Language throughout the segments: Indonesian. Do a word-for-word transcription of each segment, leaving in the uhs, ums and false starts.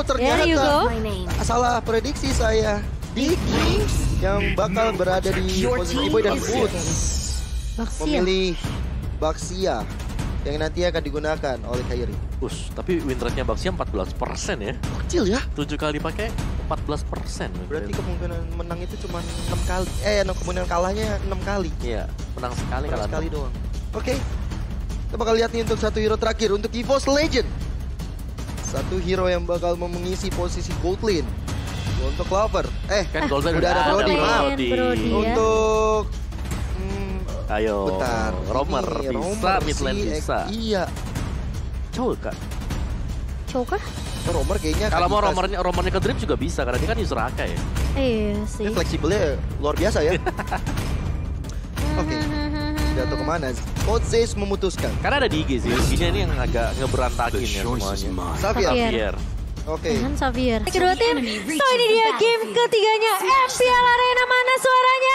Oh ternyata There you go. salah prediksi saya. Diki yang bakal berada di posisi Kiboy dan Boots Baxia. memilih Baxia yang nanti akan digunakan oleh Kairi. Us, tapi win rate-nya Baxia empat belas persen ya. Kecil ya. tujuh kali pakai empat belas persen. Berarti kemungkinan menang itu cuma enam kali. Eh, kemungkinan kalahnya enam kali. Iya, menang sekali Menang kalah sekali enam. doang. Oke. Kita bakal lihat nih untuk satu hero terakhir untuk EVOS Legend. Satu hero yang bakal mengisi posisi gold lane. Untuk Clover. Eh, Kan Golden udah ada Brody, maaf. Brody, Brody ya. Untuk hmm, Ayo, bentar. Romer Ini, bisa, Romer mid lane sih, eh, bisa. Iya. Coba kan. Choker? Oh, Romer kayaknya Kalau akan mau dikasih- romernya romernya ke drip juga bisa karena dia kan user Aka ya. Iya sih. Dia fleksibelnya luar biasa ya. Oke. Jatuh kemana? Coach Zace memutuskan. Karena ada di I G sih, I G-nya ini yang agak ngeberantakin ya semuanya. Xavier. Xavier. Xavier. Oke. Dengan Xavier. Kedua tim, so ini dia game ketiganya M P L Arena, mana suaranya?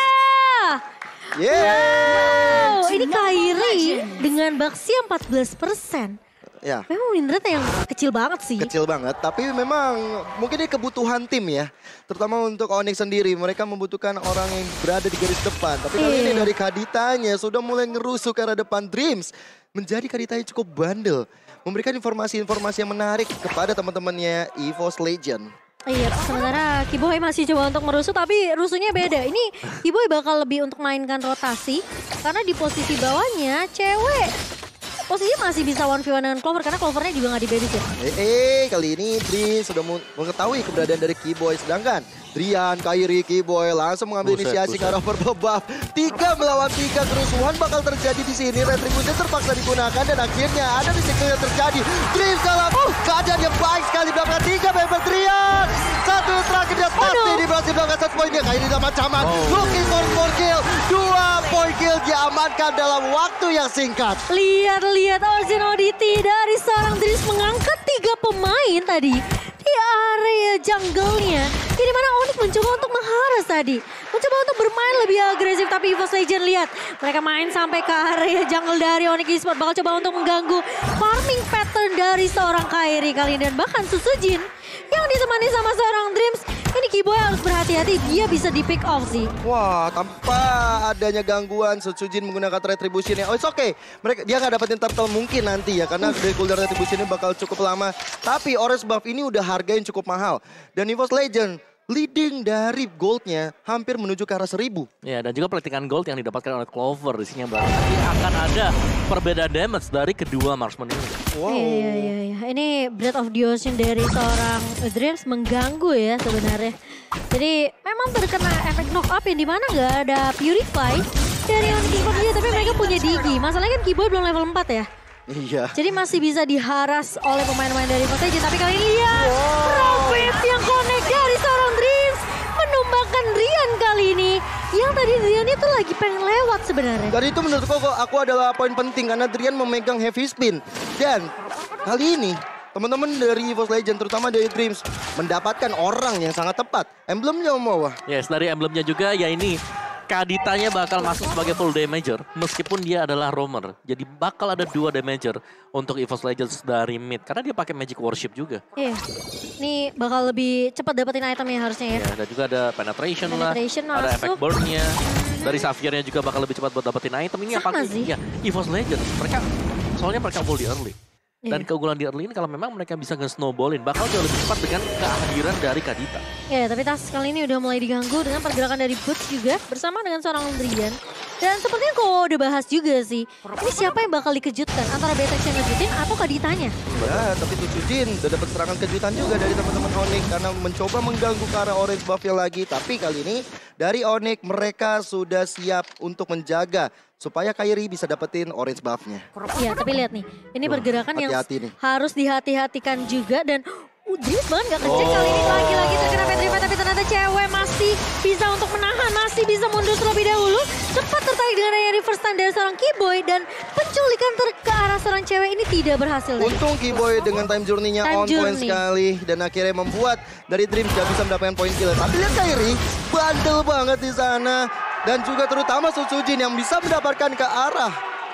Yeah. Wow, ini Kairi dengan Baxia empat belas persen. Ya. Memang win rate yang kecil banget sih. Kecil banget, tapi memang mungkin ini kebutuhan tim ya. Terutama untuk Onyx sendiri, mereka membutuhkan orang yang berada di garis depan. Tapi kali ini Iya. dari Kaditanya sudah mulai ngerusuh ke arah depan Dreams. Menjadi Kaditanya cukup bandel. Memberikan informasi-informasi yang menarik kepada teman-temannya EVOS Legend. Iya, sementara Kiboy masih coba untuk merusuh, tapi rusuhnya beda. Ini Kiboy bakal lebih untuk mainkan rotasi, karena di posisi bawahnya cewek. Posisinya masih bisa one v one dengan Clover, karena Clovernya juga nggak di-banish ya. Eh, eh, kali ini Dreams sudah mengetahui keberadaan dari Kiboy. Sedangkan Drian, Kairi, Kiboy langsung mengambil Buset, inisiasi ke buset. arah purple buff. Tiga melawan tiga, kerusuhan bakal terjadi di sini. Retribution terpaksa digunakan dan akhirnya ada mistake yang terjadi. Dreams dalam uh, keadaan yang baik sekali belakang tiga member Drian. Satu terakhir dia pasti di berhasil belakang satu poinnya. Kairi dalam ancaman. Oh. Looking for four kill. Dua point kill diamankan dalam waktu yang singkat. Lihat-lihat Origin Oddity dari seorang Dreams mengangkat tiga pemain tadi di area jungle-nya. Ini mana Onyx mencoba untuk mengharas tadi. Mencoba untuk bermain lebih agresif, tapi EVOS Legend lihat. Mereka main sampai ke area jungle dari Onyx Esports. Bakal coba untuk mengganggu farming pattern dari seorang Kairi kali ini. Dan bahkan Susujin yang ditemani sama seorang Dreams. Ini Kiboy harus berhati-hati, dia bisa di pick off sih. Wah, tanpa adanya gangguan, Sujin menggunakan retribution ya. Oh, it's okay. Mereka dia nggak dapetin turtle mungkin nanti ya, karena dari cooldown retribution ini bakal cukup lama. Tapi orange buff ini udah harga yang cukup mahal. Dan EVOS Legend leading dari goldnya hampir menuju ke arah seribu. Ya, dan juga pelitikan gold yang didapatkan oleh Clover di sini berarti akan ada perbedaan damage dari kedua marksman ini. Wow. Iya, iya, iya. Ini Breath of the Ocean dari seorang Dreams mengganggu ya sebenarnya. Jadi memang terkena efek knock up yang dimana nggak ada Purify dari Onyx Esports dia, tapi mereka punya Digi. Masalahnya kan Kiboy belum level empat ya. Iya. Jadi masih bisa diharas oleh pemain-pemain dari EVOS Legend. Tapi kali ini lihat Profit yang connect dari seorang Dreams menumbangkan Rian kali ini. Yang tadi Rian itu lagi pengen lewat sebenarnya. Dan itu menurutku kok aku adalah poin penting karena Drian memegang heavy spin. Dan kali ini teman-teman dari EVOS Legend terutama dari Dreams mendapatkan orang yang sangat tepat. Emblemnya mau. Yes, dari emblemnya juga ya ini Kaditanya bakal masuk sebagai full damager meskipun dia adalah roamer. Jadi bakal ada dua damager untuk EVOS Legends dari mid karena dia pakai magic worship juga. Iya. Ini bakal lebih cepat dapetin itemnya harusnya ya. Ya, dan juga ada penetration, Penetration lah, ada masuk. efek burn-nya. Dari Xaviernya juga bakal lebih cepat buat dapetin item. Ini Sama apa sih. Ya, EVOS Legends mereka soalnya mereka full di early. Dan Iya. keunggulan di early ini kalau memang mereka bisa nge-snowballin bakal jauh lebih cepat dengan kehadiran dari Kadita. Ya, tapi Tas kali ini udah mulai diganggu dengan pergerakan dari Boots juga bersama dengan seorang Drian. Dan sepertinya kok udah bahas juga sih. Ini siapa yang bakal dikejutkan? Antara Betex yang ngejutin atau Kaditanya? Ya, tapi Sujin udah dapat serangan kejutan juga dari teman-teman Onyx karena mencoba mengganggu ke arah orange buff-nya lagi. Tapi kali ini dari Onyx mereka sudah siap untuk menjaga supaya Kairi bisa dapetin orange buff-nya. Iya, tapi lihat nih. Ini pergerakan yang hati-hati nih. harus dihati-hatikan juga. Dan uh, Dreams banget gak kenceng kali ini. Lagi-lagi terkena Petrified, tapi ternyata cewek masih bisa untuk menahan. Masih bisa mundur terlebih dahulu. Cepat tertarik dengan area reverse stand dari seorang Kiboy. Dan penculikan ter- ke arah seorang cewek ini tidak berhasil. Untung Kiboy dengan time journey-nya Time on point journey. sekali. Dan akhirnya membuat dari Dreams gak bisa mendapatkan poin kill. Tapi lihat Kairi, bandel banget di sana. Dan juga terutama Sujin yang bisa mendapatkan ke arah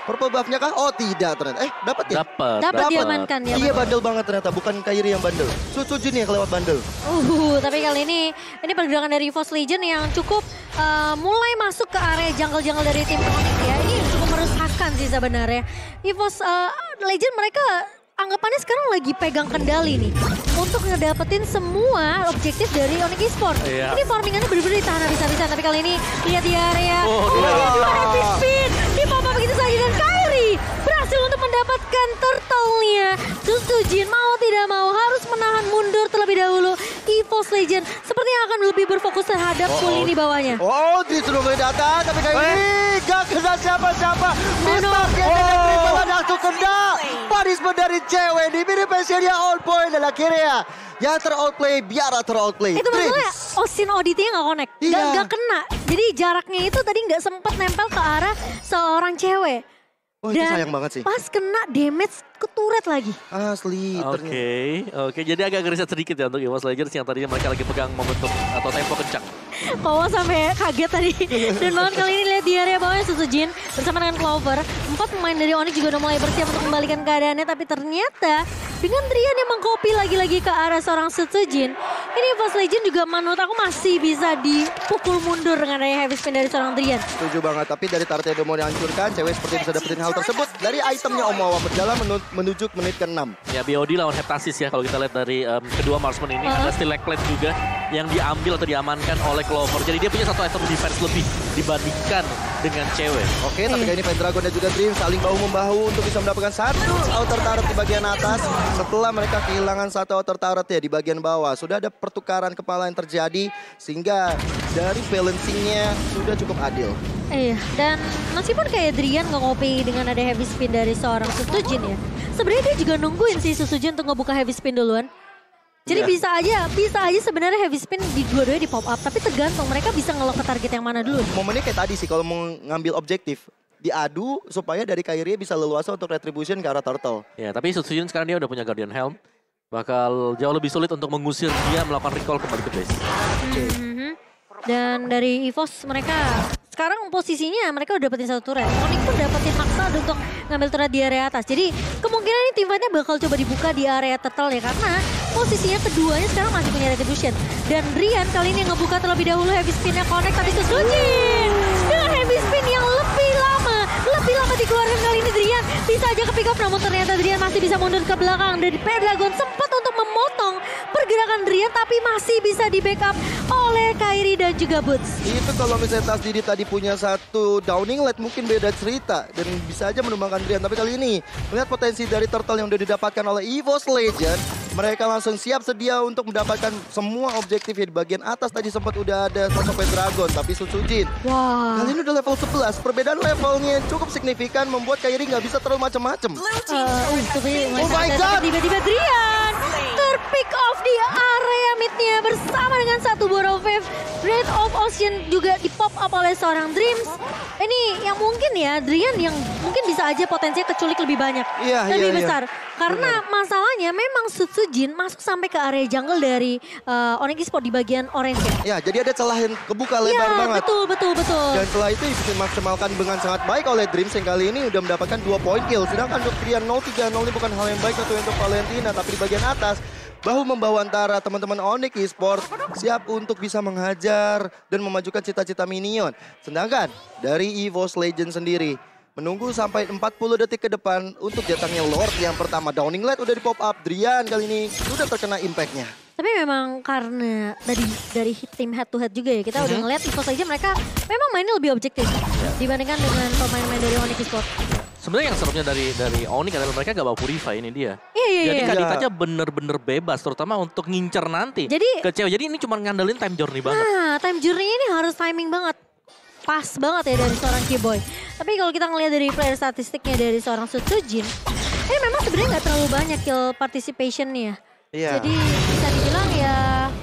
Purple buff-nya kah? Oh tidak ternyata. Eh dapat ya? Dapat. Dapat diamankan ya. Iya bandel banget ternyata, bukan Kairi yang bandel. Sutsujin yang kelewat bandel. Uh, tapi kali ini ini pergerakan dari EVOS Legend yang cukup uh, mulai masuk ke area jungle-jungle dari tim Onyx ya. Ini cukup meresahkan sih sebenarnya. EVOS uh, Legend mereka anggapannya sekarang lagi pegang kendali nih untuk ngedapetin semua objektif dari Onyx Esports. Iya. Ini farmingannya bener-bener ditahan habis-habisan, tapi kali ini lihat di area. Oh, Oh, iya. oh happy spin. Di pop begitu saja dan Kairi berhasil untuk mendapatkan turtle-nya. Sutsujin mau tidak mau harus menahan mundur terlebih dahulu. EVOS Legend sepertinya akan lebih berfokus terhadap Oh, full oh. ini bawahnya. Oh, Dries sudah mulai datang, tapi kayak ini gak kena siapa-siapa. Mistak no. yang dengan triple langsung kena. Punishment dari cewek di mini pensionnya all point dan akhirnya yang ter-outplay biar ter-outplay. Itu masalahnya Dries. Osin Auditnya nggak connect, Iya. nggak nggak kena. Jadi jaraknya itu tadi nggak sempat nempel ke arah seorang cewek. Oh, itu sayang banget sih. Pas kena damage ke turret lagi. Asli. Oke, ternyata. oke. Jadi agak gerisah sedikit ya untuk EVOS Legends yang tadinya mereka lagi pegang momentum atau tempo kencang. Kowo sampai kaget tadi. Dan banget kali ini lihat di area bawahnya Sutsujin bersama dengan Clover. Empat pemain dari Onyx juga udah mulai bersiap untuk kembalikan keadaannya. Tapi ternyata dengan Drian yang mengcopy lagi-lagi ke arah seorang Sutsujin. Ini EVOS Legend juga menurut aku masih bisa dipukul mundur dengan adanya heavy spin dari seorang Drian. Setuju banget, tapi dari target yang udah mau dihancurkan, cewek seperti bisa dapetin hal tersebut dari itemnya Omawa berjalan menu- menuju ke menit ke-enam. Ya B O D lawan Heptasis ya kalau kita lihat dari um, kedua marksman ini. Uh-huh. Ada Still Plate juga yang diambil atau diamankan oleh Clover. Jadi dia punya satu item defense lebih dibandingkan dengan cewek. Oke, tapi kali ini Pendragon dan juga Dream saling bahu-membahu untuk bisa mendapatkan satu outer turret di bagian atas. Setelah mereka kehilangan satu outer turret ya di bagian bawah. Sudah ada pertukaran kepala yang terjadi sehingga dari balancingnya sudah cukup adil. Iya, dan meskipun kayak Drian nge-copy dengan ada heavy spin dari seorang Sutsujin ya. Sebenarnya dia juga nungguin sih Sutsujin untuk ngebuka heavy spin duluan. Jadi Iya. bisa aja, bisa aja sebenarnya heavy spin di dua-duanya di pop up. Tapi tergantung mereka bisa ngelok ke target yang mana dulu. Momennya kayak tadi sih kalau mau ngambil objektif. Diadu supaya dari Kairi bisa leluasa untuk retribution ke arah turtle. Ya, tapi Sutsujin sekarang dia udah punya Guardian Helm. Bakal jauh lebih sulit untuk mengusir dia melakukan recall kembali ke base. Mhm. Dan dari EVOS mereka sekarang posisinya mereka udah dapetin satu turret. Onyx pun dapetin maksa untuk ngambil turret di area atas. Jadi kemungkinan ini tim fightnya bakal coba dibuka di area turtle ya. Karena posisinya keduanya sekarang masih punya retribution. Dan Drian kali ini ngebuka terlebih dahulu heavy spinnya connect. Tapi Sutsujin dengan heavy spin yang lebih lama. Lebih lama dikeluarkan kali ini Drian. Bisa aja ke pick up namun ternyata Drian masih bisa mundur ke belakang. Dan Pendragon sempat untuk memotong pergerakan Drian. Tapi masih bisa di backup oleh Kairi dan juga Boots. Itu kalau misalnya Tas Didi tadi punya satu downing light mungkin beda cerita. Dan bisa aja menumbangkan Drian. Tapi kali ini melihat potensi dari turtle yang udah didapatkan oleh EVOS Legend. Mereka langsung siap sedia untuk mendapatkan semua objektif ya. Di bagian atas tadi sempat udah ada sosok Pendragon. Tapi Sutsujin Wah. kali ini udah level sebelas. Perbedaan levelnya cukup signifikan membuat Kairi nggak bisa terlalu macam-macam. Uh, uh, tapi Oh my God. tiba-tiba Drian terpick off di area midnya bersama dengan satu Borrow Wave. Red of Ocean juga di pop up oleh seorang Dreams. Ini yang mungkin ya Drian yang mungkin bisa aja potensinya keculik lebih banyak. Iya, lebih iya, iya. besar. Karena masalahnya memang Sutsujin masuk sampai ke area jungle dari uh, Onyx Esports di bagian orange ya. Ya, jadi ada celah yang kebuka lebar Iya, banget. betul, betul, betul. Dan setelah itu bisa dimaksimalkan dengan sangat baik oleh Dreams yang kali ini udah mendapatkan dua point kill. Sedangkan untuk Drian nol tiga nol ini bukan hal yang baik untuk untuk Valentina. Tapi di bagian atas, bahu membahu antara teman-teman Onyx Esports siap untuk bisa menghajar dan memajukan cita-cita minion. Sedangkan dari EVOS Legend sendiri, menunggu sampai empat puluh detik ke depan untuk datangnya Lord yang pertama. Downing Light udah di pop up, Drian kali ini sudah terkena impact-nya. Tapi memang karena dari dari tim head to head juga ya, kita udah ngeliat EVOS aja mereka memang mainnya lebih objektif dibandingkan dengan pemain-pemain dari Onyx Esports. Sebenarnya yang seremnya dari dari Onyx adalah mereka gak bawa Purify ini dia. Iya, iya, Jadi iya. Kadita aja bener-bener bebas, terutama untuk ngincer nanti Jadi- ke cewek. Jadi ini cuma ngandelin time journey banget. Nah, time journey-nya ini harus timing banget. Pas banget ya dari seorang Keyboy. Tapi kalau kita ngelihat dari player statistiknya dari seorang Sutsujin, ini memang sebenarnya nggak terlalu banyak kill participation-nya. Iya. Jadi bisa dibilang ya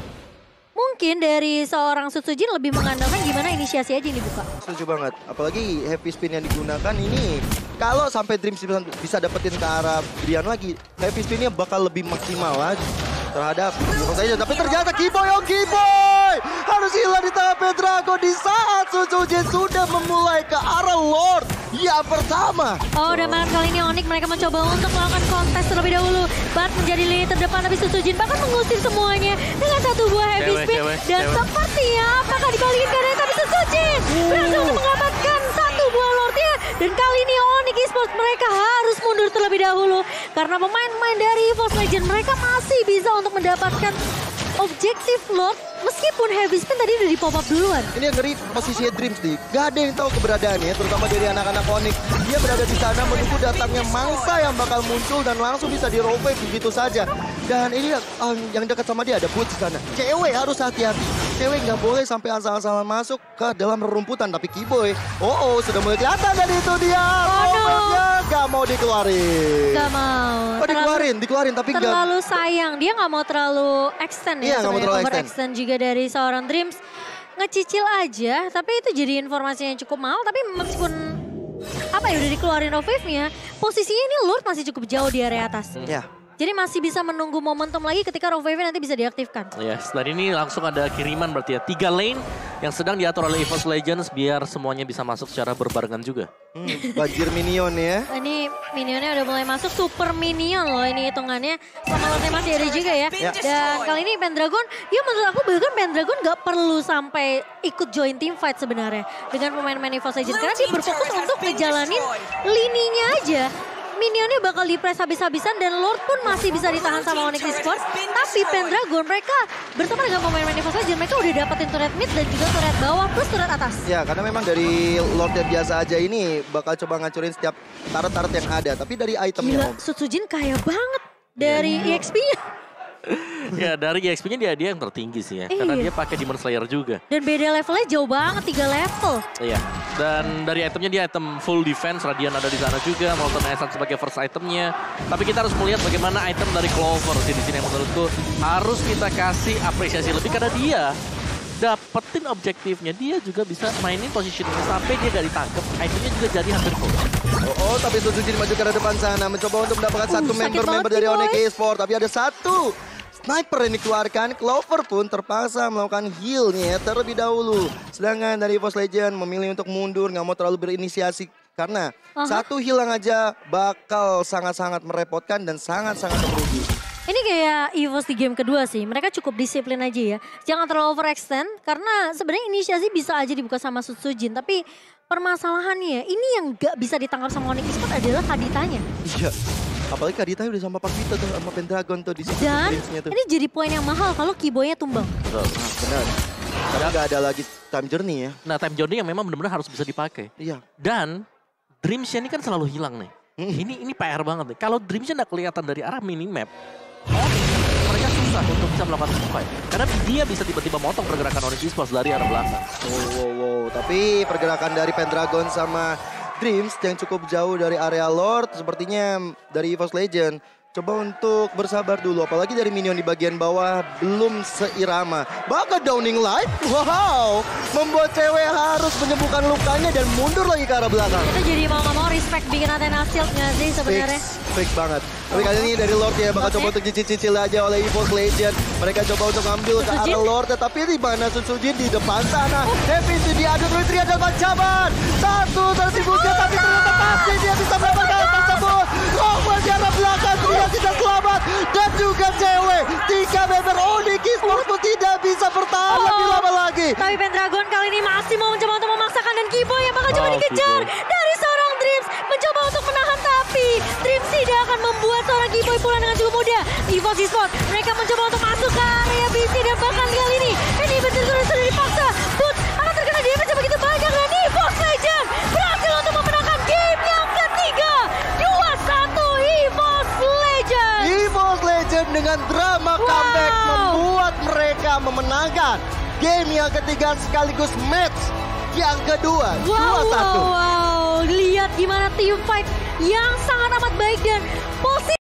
mungkin dari seorang Sutsujin lebih mengandalkan gimana inisiasi aja yang dibuka. Setuju banget. Apalagi heavy spin yang digunakan ini. Kalau sampai Dreams bisa, bisa dapetin ke arah Drian lagi, heavy spinnya bakal lebih maksimal lagi terhadap EVOS Legend. Tapi ternyata Keyboy, oh Keyboy! boy. Harus hilang di tangan Pendragon di saat Sucujin sudah memulai ke arah Lord yang pertama. Oh, dan malam kali ini Onyx mereka mencoba untuk melakukan kontes terlebih dahulu. Bat menjadi lini terdepan, tapi Sucujin bahkan mengusir semuanya dengan satu buah heavy Cewek, spin. cewek, Dan cewek. sepertinya apakah dibalikin keadaan, tapi Sucujin berhasil untuk mendapatkan satu buah Lordnya. Dan kali ini Onyx Esports mereka harus mundur terlebih dahulu. Karena pemain-pemain dari EVOS Legend mereka masih bisa untuk mendapatkan objektif Lord. Meskipun heavy spin tadi udah di pop up duluan. Ini yang ngeri posisinya Dreams nih. Gak ada yang tahu keberadaannya, terutama dari anak-anak Onyx. Dia berada di sana menunggu datangnya mangsa yang bakal muncul dan langsung bisa di rollback begitu saja. Dan ini um, yang dekat sama dia ada Boots di sana. Cewek harus hati-hati. Cewek nggak boleh sampai asal-asalan masuk ke dalam rerumputan. Tapi Kiboy, oh oh sudah mulai kelihatan dan itu dia. Rollbacknya gak mau dikeluarin. Gak mau. Oh dikeluarin, dikeluarin tapi nggak. Terlalu sayang. Dia nggak mau terlalu extend Iya, ya. nggak mau terlalu Over extend. extend juga dari seorang Dreams. Ngecicil aja, tapi itu jadi informasi yang cukup mahal. Tapi meskipun apa ya udah dikeluarin Revivenya, posisinya ini Lord masih cukup jauh di area atas. Ya. Jadi masih bisa menunggu momentum lagi ketika Revive nanti bisa diaktifkan. Yes, dan ini langsung ada kiriman berarti ya. Tiga lane yang sedang diatur oleh EVOS Legends biar semuanya bisa masuk secara berbarengan juga. Hmm, banjir minion ya. Ini minionnya udah mulai masuk, super minion loh ini hitungannya. Sama Lordnya masih ada juga ya. Ya. Dan kali ini Pendragon, ya menurut aku bahkan Pendragon gak perlu sampai ikut join team fight sebenarnya. Dengan pemain-pemain EVOS Legends. Karena dia berfokus untuk ngejalanin lininya aja. Minionnya bakal dipres habis-habisan dan Lord pun masih bisa ditahan sama Onyx Esports. Tapi Pendragon mereka bersama dengan pemain-pemain EVOS Legends mereka udah dapetin turret mid dan juga turret bawah plus turret atas. Ya karena memang dari Lord yang biasa aja ini bakal coba ngancurin setiap turret-turret yang ada. Tapi dari itemnya Gila, Om. Sucujin kaya banget dari E X P-nya. Ya dari E X P-nya dia dia yang tertinggi sih ya. Karena Iya. dia pakai Demon Slayer juga. Dan beda levelnya jauh banget, tiga level. Iya. Dan dari itemnya dia item full defense, Radiant ada di sana juga, Molten Essence sebagai first itemnya. Tapi kita harus melihat bagaimana item dari Clover sih di sini yang menurutku harus kita kasih apresiasi lebih karena dia dapetin objektifnya, dia juga bisa mainin positioning sampai dia gak ditangkap, itemnya juga jadi hampir full. Oh, oh tapi Sucujin maju ke depan sana mencoba untuk mendapatkan Uh, satu sakit member-member banget dari nih, Onyx boy. Esports. Tapi ada satu sniper yang dikeluarkan. Clover pun terpaksa melakukan heal-nya terlebih dahulu. Sedangkan dari EVOS Legends memilih untuk mundur, nggak mau terlalu berinisiasi. Karena Aha. satu heal yang aja bakal sangat-sangat merepotkan dan sangat-sangat merugi. Ini kayak EVOS di game kedua sih. Mereka cukup disiplin aja ya. Jangan terlalu overextend. Karena sebenarnya inisiasi bisa aja dibuka sama Sucujin. Tapi permasalahannya ini yang gak bisa ditangkap sama Onyx Esports adalah Kaditanya. Iya. Apalagi Kadita udah sama Parvita tuh sama Pendragon tuh di situ. Dan Prince-nya tuh. ini jadi poin yang mahal kalau Kiboynya tumbang. Betul. Benar. Tapi nggak ada lagi time journey ya. Nah time journey yang memang benar-benar harus bisa dipakai. Iya. Dan Dreamsnya ini kan selalu hilang nih. Hmm. Ini ini P R banget nih. Kalau Dreamsnya nggak kelihatan dari arah minimap, Onyx mereka susah untuk bisa melakukan fight. Karena dia bisa tiba-tiba motong pergerakan Onyx Esports dari arah belakang. Wow, wow, wow. Tapi pergerakan dari Pendragon sama Dreams yang cukup jauh dari area Lord. Sepertinya dari EVOS Legends coba untuk bersabar dulu. Apalagi dari minion di bagian bawah belum seirama. Bahkan Downing Light, wow. Membuat cewek harus menyembuhkan lukanya dan mundur lagi ke arah belakang. Itu jadi mau gak mau respect bikin Athena Shield gak sih sebenarnya? Fix, fix banget. Tapi kali ini dari Lord ya bakal Lord coba ya. untuk cicil-cicil aja oleh EVOS Legends. Mereka coba untuk ambil ke Sucujin. arah Lord. Tapi di mana Sucujin di depan sana. Heavy itu diadu Tria dan ancaman. Satu tertibunya tapi ternyata pasti dia bisa mendapatkan hal tersebut. Roman di arah belakang Tria tidak selamat. Dan juga cewek. Tiga member Onyx Esports pun tidak bisa bertahan Oh. lebih lama lagi. Tapi Pendragon kali ini masih mau mencoba untuk memaksakan dan Kiboy yang bakal coba Oh, dikejar Kiboy. dari seorang Dreams. Mencoba untuk menahan tapi Dreams tidak akan membuat seorang Kiboy pulang dengan cukup mudah. EVOS Esports mereka mencoba untuk masuk ke area B C dan bahkan kali ini ini betul-betul sudah dipaksa. But akan terkena damage begitu banyak dan EVOS Legends berhasil untuk memenangkan game yang ketiga. dua satu EVOS Legends. EVOS Legends dengan drama Wow. comeback membuat mereka memenangkan game yang ketiga sekaligus match yang kedua. Wow, dua satu. wow, wow. Lihat gimana team fight yang sangat amat baik dan posisi